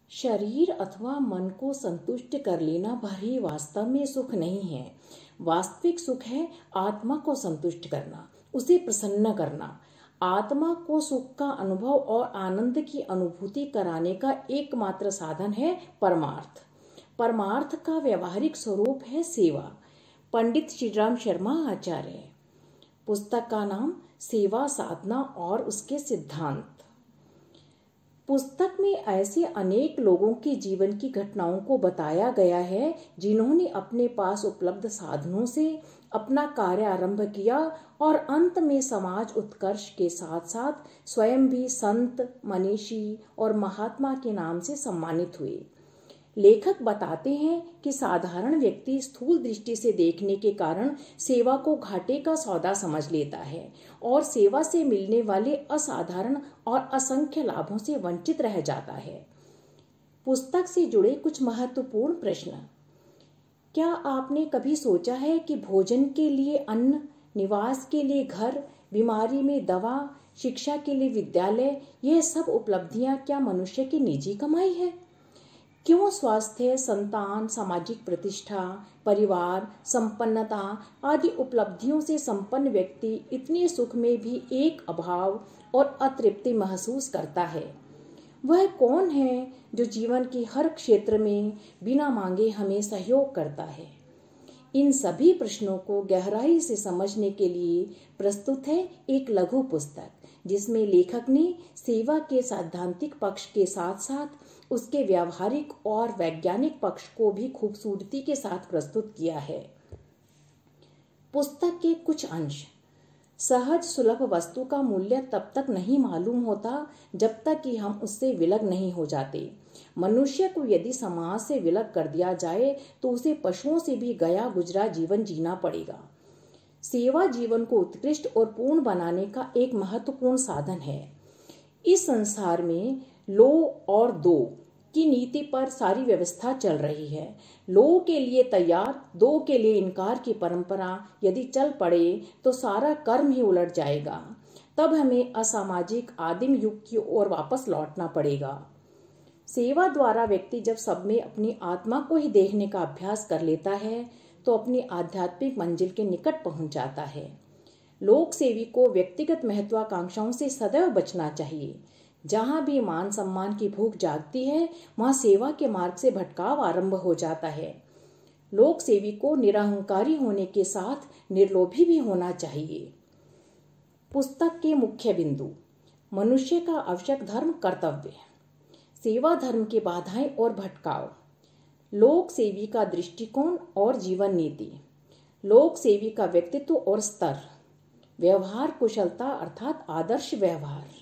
शरीर अथवा मन को संतुष्ट कर लेना भर ही वास्तव में सुख नहीं है। वास्तविक सुख है आत्मा को संतुष्ट करना, उसे प्रसन्न करना। आत्मा को सुख का अनुभव और आनंद की अनुभूति कराने का एकमात्र साधन है परमार्थ। परमार्थ का व्यवहारिक स्वरूप है सेवा। पंडित श्रीराम शर्मा आचार्य। पुस्तक का नाम सेवा साधना और उसके सिद्धांत। पुस्तक में ऐसे अनेक लोगों के जीवन की घटनाओं को बताया गया है जिन्होंने अपने पास उपलब्ध साधनों से अपना कार्य आरंभ किया और अंत में समाज उत्कर्ष के साथ साथ स्वयं भी संत, मनीषी और महात्मा के नाम से सम्मानित हुए। लेखक बताते हैं कि साधारण व्यक्ति स्थूल दृष्टि से देखने के कारण सेवा को घाटे का सौदा समझ लेता है और सेवा से मिलने वाले असाधारण और असंख्य लाभों से वंचित रह जाता है। पुस्तक से जुड़े कुछ महत्वपूर्ण प्रश्न। क्या आपने कभी सोचा है कि भोजन के लिए अन्न, निवास के लिए घर, बीमारी में दवा, शिक्षा के लिए विद्यालय, यह सब उपलब्धियां क्या मनुष्य की निजी कमाई है? क्यों स्वास्थ्य, संतान, सामाजिक प्रतिष्ठा, परिवार, संपन्नता आदि उपलब्धियों से संपन्न व्यक्ति इतने सुख में भी एक अभाव और अतृप्ति महसूस करता है? वह कौन है जो जीवन के हर क्षेत्र में बिना मांगे हमें सहयोग करता है? इन सभी प्रश्नों को गहराई से समझने के लिए प्रस्तुत है एक लघु पुस्तक, जिसमें लेखक ने सेवा के सैद्धांतिक पक्ष के साथ साथ उसके व्यावहारिक और वैज्ञानिक पक्ष को भी खूबसूरती के साथ प्रस्तुत किया है। पुस्तक के कुछ अंश। सहज सुलभ वस्तु का मूल्य तब तक नहीं मालूम होता जब तक कि हम उससे विलग नहीं हो जाते। मनुष्य को यदि समाज से विलग कर दिया जाए तो उसे पशुओं से भी गया गुजरा जीवन जीना पड़ेगा। सेवा जीवन को उत्कृष्ट और पूर्ण बनाने का एक महत्वपूर्ण साधन है। इस संसार में लो और दो की नीति पर सारी व्यवस्था चल रही है। लो के लिए तैयार, दो के लिए इनकार की परंपरा यदि चल पड़े तो सारा कर्म ही उलट जाएगा। तब हमें असामाजिक आदिम युग की ओर वापस लौटना पड़ेगा। सेवा द्वारा व्यक्ति जब सब में अपनी आत्मा को ही देखने का अभ्यास कर लेता है तो अपनी आध्यात्मिक मंजिल के निकट पहुंच जाता है। लोक सेवी को व्यक्तिगत महत्वाकांक्षाओं से सदैव बचना चाहिए। जहां भी मान सम्मान की भूख जागती है वहां सेवा के मार्ग से भटकाव आरंभ हो जाता है। लोक सेवी को निरहंकारी होने के साथ निर्लोभी भी होना चाहिए। पुस्तक के मुख्य बिंदु। मनुष्य का आवश्यक धर्म कर्तव्य, सेवा धर्म के बाधाएं और भटकाव, लोक सेवी का दृष्टिकोण और जीवन नीति, लोक सेवी का व्यक्तित्व और स्तर, व्यवहार कुशलता अर्थात आदर्श व्यवहार।